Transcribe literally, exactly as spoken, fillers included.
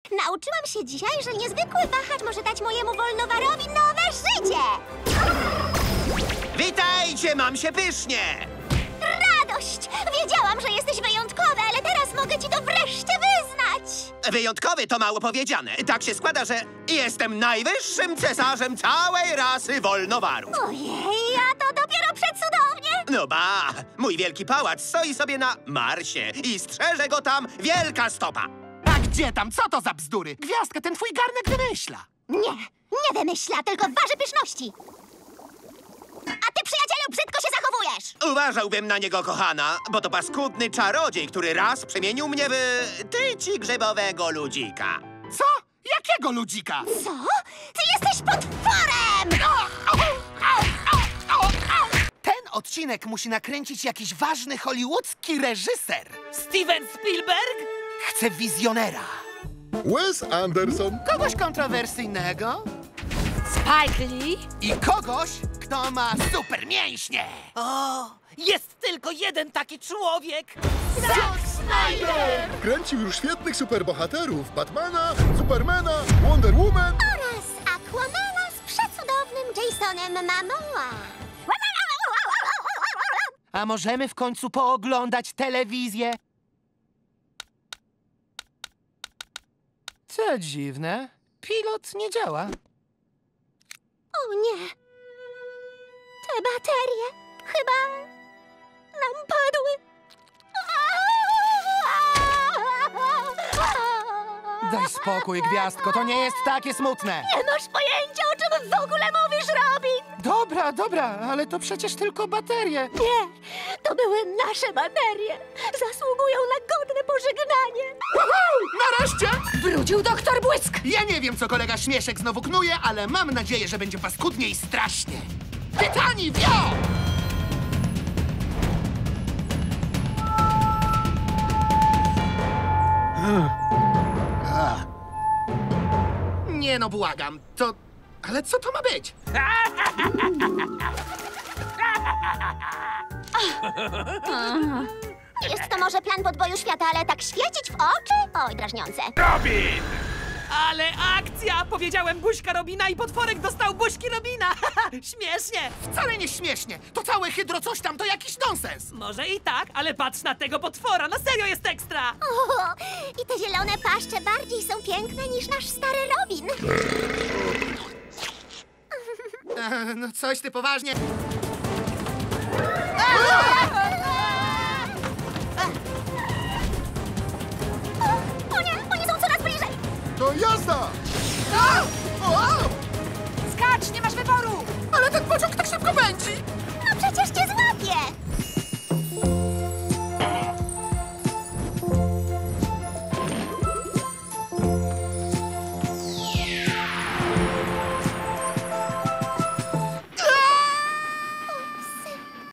Nauczyłam się dzisiaj, że niezwykły wahacz może dać mojemu wolnowarowi nowe życie! Witajcie, mam się pysznie! Radość! Wiedziałam, że jesteś wyjątkowy, ale teraz mogę ci to wreszcie wyznać! Wyjątkowy to mało powiedziane. Tak się składa, że jestem najwyższym cesarzem całej rasy wolnowarów. Ojej, a to dopiero przecudownie! No ba, mój wielki pałac stoi sobie na Marsie i strzeże go tam wielka stopa. A gdzie tam? Co to za bzdury? Gwiazdka, ten twój garnek wymyśla. Nie, nie wymyśla, tylko waży pyszności. A ty, przyjacielu, brzydko się zachowujesz! Uważałbym na niego, kochana, bo to paskudny czarodziej, który raz przemienił mnie w tyci grzybowego ludzika. Co? Jakiego ludzika? Co? Ty jesteś potworem! Ten odcinek musi nakręcić jakiś ważny hollywoodzki reżyser. Steven Spielberg? Chce wizjonera. Wes Anderson. Kogoś kontrowersyjnego Spike Lee? i kogoś, kto ma super mięśnie. O, jest tylko jeden taki człowiek! Zack Snyder! Kręcił już świetnych superbohaterów. Batmana, Supermana, Wonder Woman. Oraz Aquamana z przecudownym Jasonem Momoa. A możemy w końcu pooglądać telewizję? Co dziwne, pilot nie działa. O nie! Te baterie chyba nam padły. Daj spokój, Gwiazdko, to nie jest takie smutne. Nie masz pojęcia, o czym w ogóle mówisz, Robin! Dobra, dobra, ale to przecież tylko baterie. Nie, to były nasze baterie. Zasługują na godne pożegnanie. Nareszcie! Wrócił doktor Błysk! Ja nie wiem, co kolega Śmieszek znowu knuje, ale mam nadzieję, że będzie paskudnie i strasznie. Tytani, wio! Nie no, błagam, to... Ale co to ma być? Jest to może plan podboju świata, ale tak świecić w oczy? Oj, drażniące. Robin! Ale akcja! Powiedziałem buźka Robina i potworek dostał buźki Robina! Śmiesznie! Wcale nie śmiesznie. To całe hydro coś tam to jakiś nonsens. Może i tak, ale patrz na tego potwora, na serio jest ekstra! O, i te zielone paszcze bardziej są piękne niż nasz stary Robin. E, no coś ty poważnie. O nie, oni są coraz bliżej. To jazda! O! Skacz, nie masz wyboru! Ale ten pociąg tak szybko pędzi.